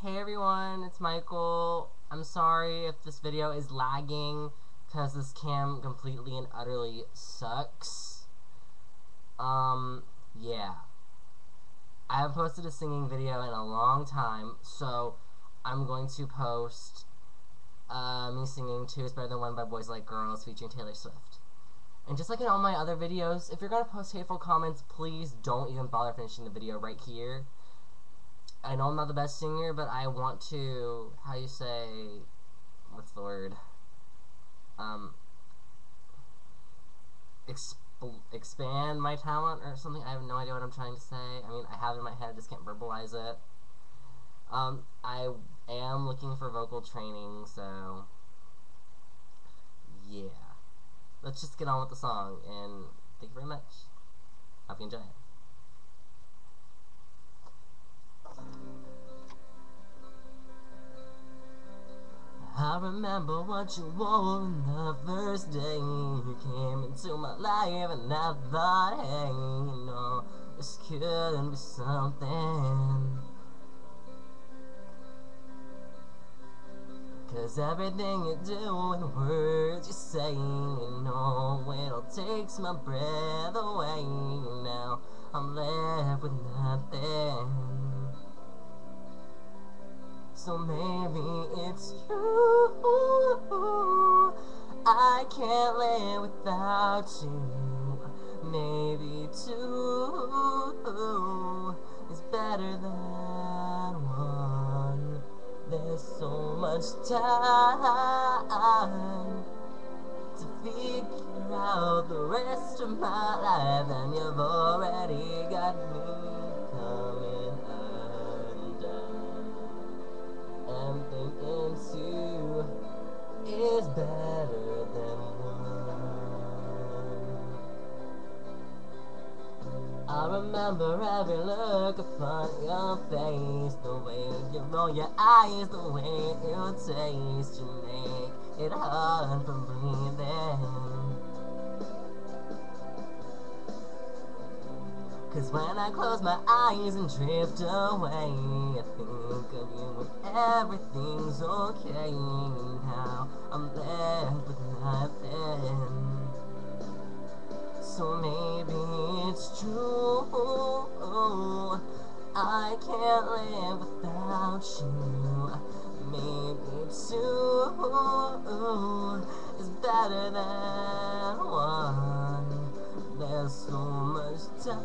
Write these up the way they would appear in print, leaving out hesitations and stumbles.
Hey everyone, it's Michael. I'm sorry if this video is lagging because this cam completely and utterly sucks. Yeah. I haven't posted a singing video in a long time, so I'm going to post me singing Two Is Better Than One by Boys Like Girls featuring Taylor Swift. And just like in all my other videos, if you're gonna post hateful comments, please don't even bother finishing the video right here. I know I'm not the best singer, but I want to, how you say, what's the word? Expand my talent or something. I have no idea what I'm trying to say. I mean, I have it in my head, I just can't verbalize it. I am looking for vocal training, so yeah. Let's just get on with the song, and thank you very much. Hope you enjoy it. I remember what you wore on the first day you came into my life, and I thought, hey, you know, this couldn't be something. 'Cause everything you do and words you say, you know, it all takes my breath away. Now I'm left with nothing. So maybe it's true, I can't live without you. Maybe two is better than one. There's so much time to figure out the rest of my life, and you've already got me coming undone. I'm thinking two is better than one. I remember every look upon your face, the way you roll your eyes, the way you taste. You make it hard for breathing. 'Cause when I close my eyes and drift away, I think of you when everything's okay. Now I'm left with nothing. So maybe it's true, I can't live without you. Maybe two is better than one. There's so much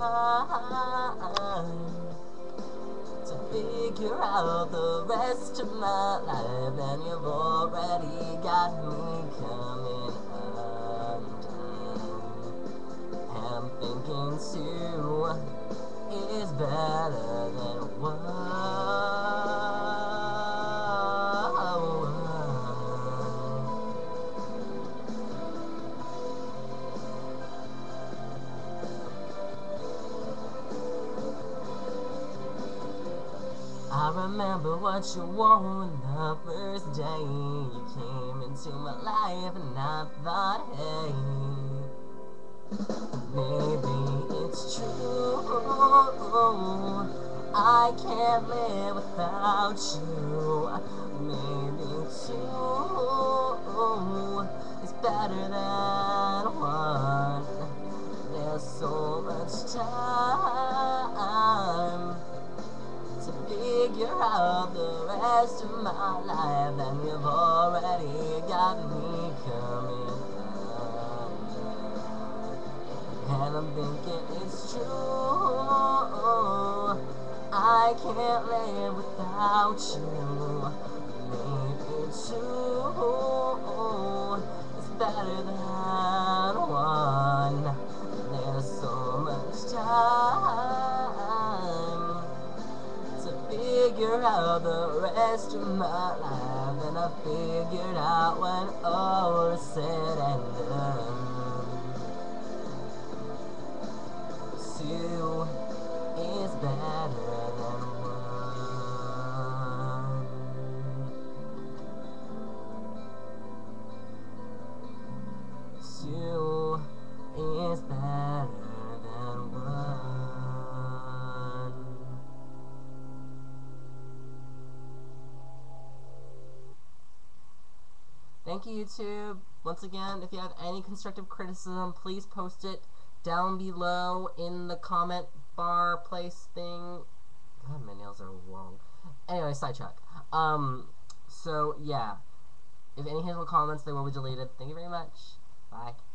time to figure out the rest of my life, and you've already got me coming undone. I'm thinking two is better than one. I remember what you wore on the first day you came into my life, and I thought, hey, maybe it's true, I can't live without you. Maybe two is better than one. There's so much time to figure out the rest of my life, and you've already got me coming undone. And I'm thinking it's true, I can't live without you. Maybe two is better than one. There's so much time to figure out the rest of my life, and I figured out when all is said and done. Two is better than one. Two is better than one. Thank you, YouTube. Once again, if you have any constructive criticism, please post it down below in the comment bar place thing. God, my nails are long. Anyway, sidetrack. So, yeah. If any hateful comments, they will be deleted. Thank you very much. Bye.